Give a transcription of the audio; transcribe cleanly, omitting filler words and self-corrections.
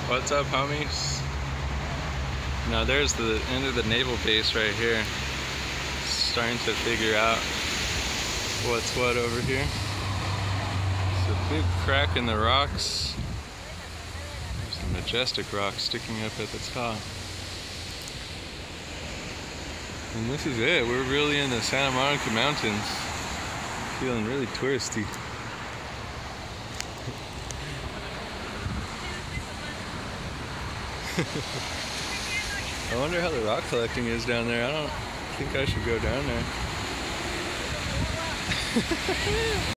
What's up, homies? Now there's the end of the naval base right here. Starting to figure out what's what over here. It's a big crack in the rocks. There's a majestic rock sticking up at the top. And this is it. We're really in the Santa Monica Mountains. Feeling really touristy. I wonder how the rock collecting is down there. I don't think I should go down there.